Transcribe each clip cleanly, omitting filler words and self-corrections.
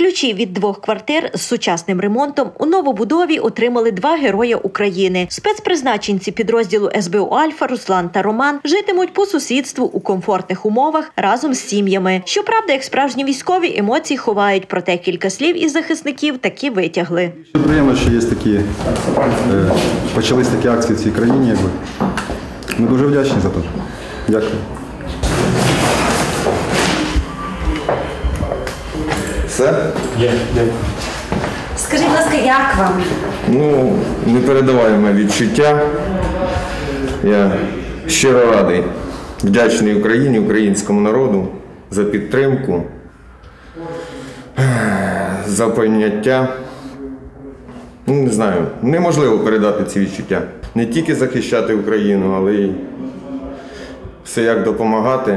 Ключі від 2 квартир з сучасним ремонтом у новобудові отримали 2 герої України. Спецпризначенці підрозділу СБУ «Альфа» Руслан та Роман житимуть по сусідству у комфортних умовах разом з сім'ями. Щоправда, як справжні військові, емоції ховають, проте кілька слів із захисників таки витягли. Приємно, що є почались такі акції в цій країні. Ми дуже вдячні за це. Дякую. Все? Є. Скажіть, будь ласка, як вам? Непередаваєме відчуття. Я щиро радий, вдячний Україні, українському народу за підтримку, за прийняття. Не знаю, неможливо передати ці відчуття. Не тільки захищати Україну, але й все як допомагати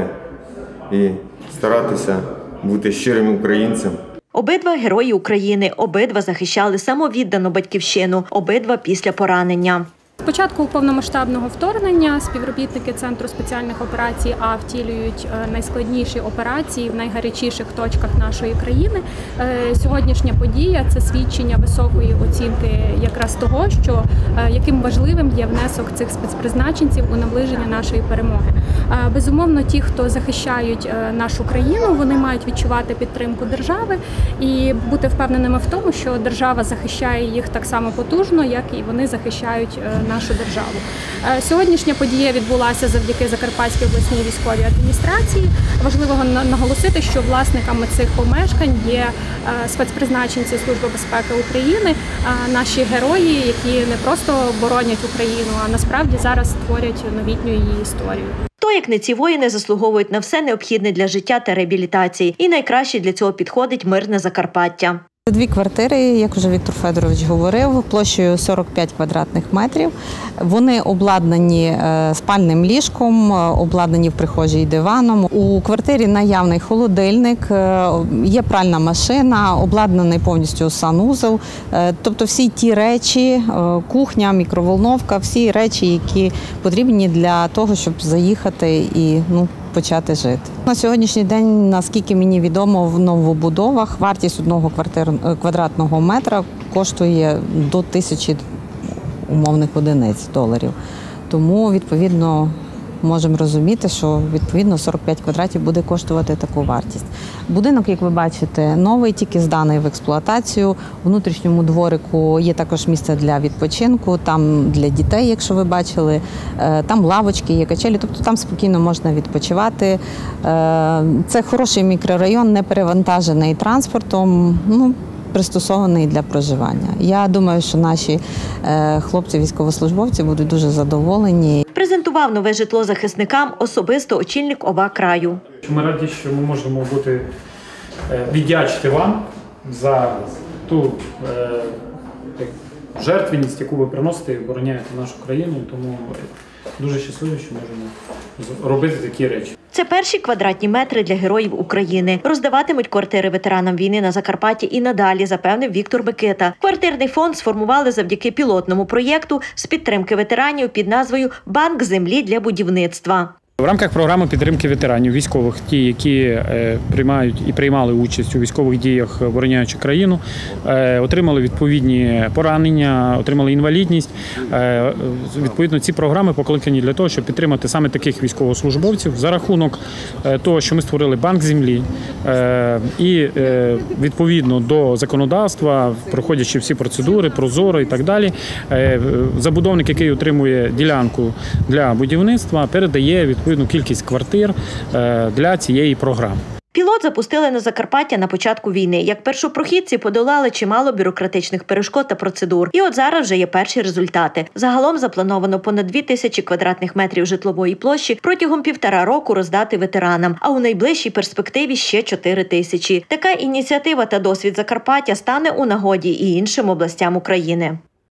і старатися бути щирим українцем. Обидва герої України, обидва захищали самовіддану батьківщину, обидва після поранення. З початку повномасштабного вторгнення співробітники Центру спеціальних операцій А втілюють найскладніші операції в найгарячіших точках нашої країни. Сьогоднішня подія – це свідчення високої оцінки якраз того, що яким важливим є внесок цих спецпризначенців у наближення нашої перемоги. Безумовно, ті, хто захищають нашу країну, вони мають відчувати підтримку держави і бути впевненими в тому, що держава захищає їх так само потужно, як і вони захищають нашу державу. Сьогоднішня подія відбулася завдяки Закарпатській обласній військовій адміністрації. Важливо наголосити, що власниками цих помешкань є спецпризначенці Служби безпеки України, наші герої, які не просто боронять Україну, а насправді зараз створять новітню її історію. Хто, як не ці воїни, заслуговують на все необхідне для життя та реабілітації. І найкраще для цього підходить мирне Закарпаття. 2 квартири, як вже Віктор Федорович говорив, площею 45 квадратних метрів. Вони обладнані спальним ліжком, обладнані в прихожій диваном. У квартирі наявний холодильник, є пральна машина, обладнаний повністю санузел. Тобто всі ті речі, кухня, мікроволновка, всі речі, які потрібні для того, щоб заїхати і почати жити. На сьогоднішній день, наскільки мені відомо, в новобудовах вартість 1 квадратного метра коштує до 1000 умовних одиниць доларів. Тому, відповідно, можемо розуміти, що, відповідно, 45 квадратів буде коштувати таку вартість. Будинок, як ви бачите, новий, тільки зданий в експлуатацію. У внутрішньому дворику є також місце для відпочинку, там для дітей, якщо ви бачили, там лавочки, є качелі, тобто там спокійно можна відпочивати. Це хороший мікрорайон, не перевантажений транспортом, пристосований для проживання. Я думаю, що наші хлопці, військовослужбовці будуть дуже задоволені. Презентував нове житло захисникам особисто очільник ОВА краю. Ми раді, що ми можемо віддячити вам за ту жертвеність, яку ви приносите і обороняєте нашу країну. Тому дуже щасливі, що можемо робити такі речі. Це перші квадратні метри для героїв України. Роздаватимуть квартири ветеранам війни на Закарпатті і надалі, запевнив Віктор Микита. Квартирний фонд сформували завдяки пілотному проєкту з підтримки ветеранів під назвою «Банк землі для будівництва». В рамках програми підтримки ветеранів військових, ті, які приймають і приймали участь у військових діях, обороняючи країну, отримали відповідні поранення, отримали інвалідність. Відповідно, ці програми покликані для того, щоб підтримати саме таких військовослужбовців за рахунок того, що ми створили банк землі і відповідно до законодавства, проходячи всі процедури, прозоро і так далі, забудовник, який отримує ділянку для будівництва, передає відповідну кількість квартир для цієї програми. Пілот запустили на Закарпаття на початку війни. Як першопрохідці подолали чимало бюрократичних перешкод та процедур. І от зараз вже є перші результати. Загалом заплановано понад 2000 квадратних метрів житлової площі протягом 1,5 року роздати ветеранам, а у найближчій перспективі ще 4000. Така ініціатива та досвід Закарпаття стане у нагоді і іншим областям України.